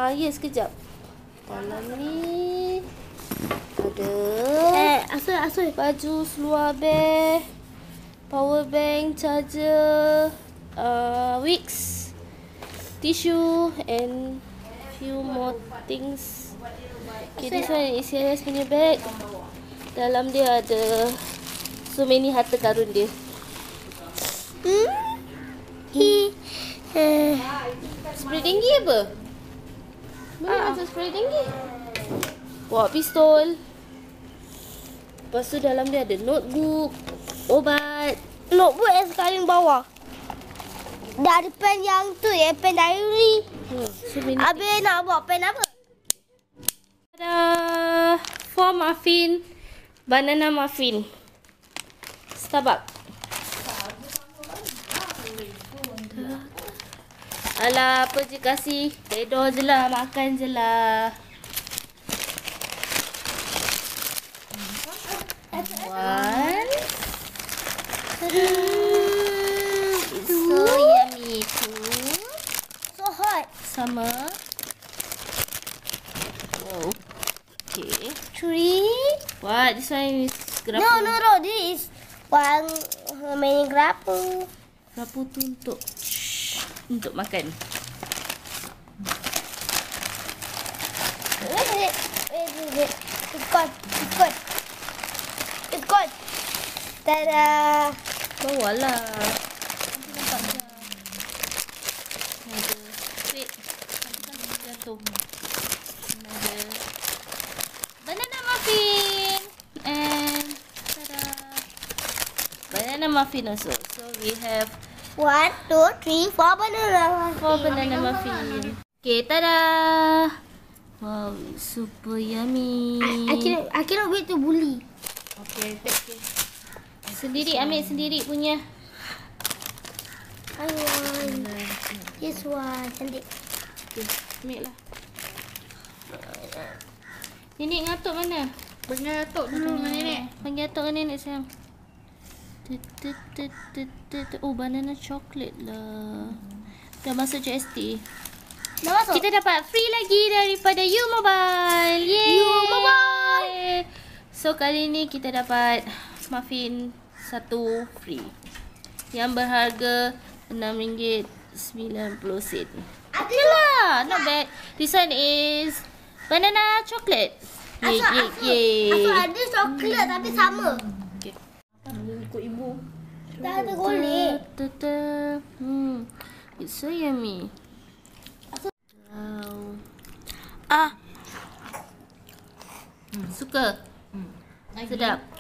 Ya, sekejap. Dalam ni ada Asul. baju seluar bear, power bank, charger, wigs, tissue and few more things. Okay, this one is Isyariah's punya bag. Dalam dia ada so many harta karun dia. Spray tinggi apa? Mana macam spray tinggi? Bawa pistol. Lepas tu dalam dia ada notebook, obat. Notebook yang sekarang bawah. Dah ada pen yang tu ya, pen diary. So many Habis nak bawa pen apa? ada 4 muffin, banana muffin. Starbucks. Alah, apa je kasih. Redor je lah, makan je lah. One. It's so yummy. Two. So hot. Sama. Wow. Okay. 3. What? This one is gerapu. No. This is one main gerapu. Gerapu tu untuk makan. Wait. It's gone. Tada. Bawa lah. Nanti nampak dah. Ada. Wait. Nanti kan jatuh. Ada banana muffin. And tada. Banana muffin also. So we have 1, 2, 3, 4 banana. 4 banana muffin. Okay, tada. Wow, super yummy. I cannot wait to bully. Okay, take. Sendiri ambil sendiri punya. I want this one. Cantik. Okay, ambil lah. Nenek ngatuk mana? Panggil Atok dulu dengan nenek. Panggil atuk dengan nenek sayang. Oh, banana chocolate lah. Dah masuk JST. Dah masuk? Kita dapat free lagi daripada You Mobile. Yeay. You Mobile. So kali ni kita dapat muffin 1 free. Yang berharga RM6.90. Ada lah, not bad. This one is banana chocolate. Asal ada coklat tapi sama. Okay. Ikut ibu. Dah ada golek. It's so yummy. Wow. Suka? Sedap.